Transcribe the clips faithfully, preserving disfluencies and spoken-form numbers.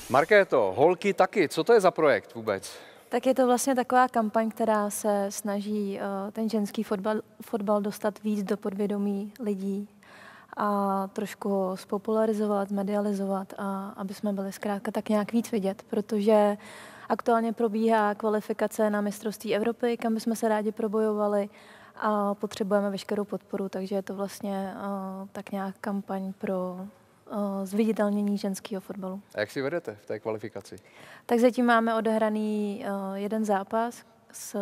Markéto, holky taky, co to je za projekt vůbec? Tak je to vlastně taková kampaň, která se snaží uh, ten ženský fotbal, fotbal dostat víc do podvědomí lidí a trošku ho spopularizovat, medializovat, a aby jsme byli zkrátka tak nějak víc vidět, protože aktuálně probíhá kvalifikace na mistrovství Evropy, kam bychom se rádi probojovali a potřebujeme veškerou podporu, takže je to vlastně uh, tak nějak kampaň pro uh, zviditelnění ženského fotbalu. A jak si vedete v té kvalifikaci? Tak zatím máme odehraný uh, jeden zápas s...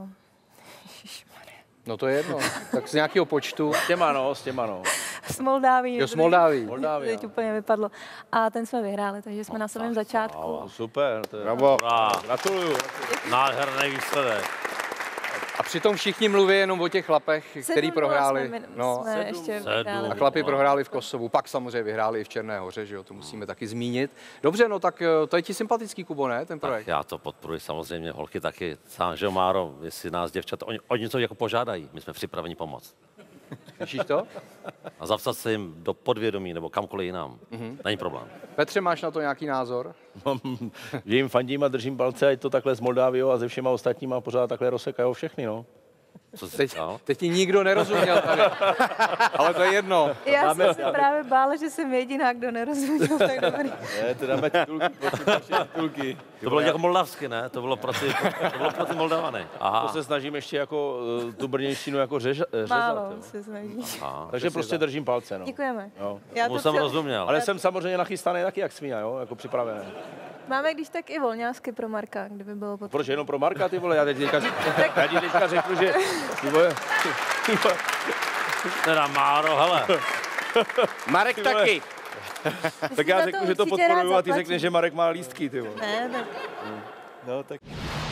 No to je jedno, tak z nějakého počtu. S těma no, s těma no. S Moldáví. Jo, s Moldáví. Moldávia. Teď úplně vypadlo. A ten jsme vyhráli, takže jsme na samém začátku. No, super, to je... Bravo. Gratuluju. Nádherný výsledek. A přitom všichni mluví jenom o těch chlapech, který prohráli. Jsme, no. jsme sedm, ještě sedm. vyhráli. A chlapi prohráli v Kosovu, pak samozřejmě vyhráli i v Černé Hoře, že jo, to musíme taky zmínit. Dobře, no tak to je ti sympatický, Kubo, ne, ten projekt? Tak já to podporuji samozřejmě, holky taky. Sám, že Máro, jestli nás děvčata, oni, oni něco jako požádají, my jsme připraveni pomoct. Slyšíš to? A zapsat se jim do podvědomí nebo kamkoliv jinam, mm-hmm. není problém. Petře, máš na to nějaký názor? Že jim fandím a držím palce, ať to takhle s Moldáviou a se všema ostatníma pořád takhle rozsekají všechny, no. Co jsi Teď, říkal? teď ti nikdo nerozuměl tady. Ale to je jedno. Já Dáme- jsem se právě bála, že jsem jediná, kdo nerozuměl, tak dobrý. Ne, to dáme titulky, prosím, titulky. To bylo jako moldavsky, ne? To bylo pro ty, to bylo pro ty Moldavany. Aha. To se snažím ještě jako uh, tu brněnštinu jako řež, řezat. Málo jo. se snaží. Aha. Takže prostě držím palce, no. Děkujeme. Jo. Já Tomu to jsem chci- rozuměl. Ale jsem samozřejmě nachystaný taky jak svíňa, jo, jako připravený. Máme když tak i volňásky pro Marka, kdyby bylo potřeba. Proč jenom pro Marka, ty vole, já teď teďka, já ti teďka řeknu, že ty vole, ty vole, Teda Máro, hele. Marek vole. taky. tak já za to řeknu, že to určitě rád podporuju a ty zaplatím. řekneš, že Marek má lístky, ty vole. Ne, tak No tak...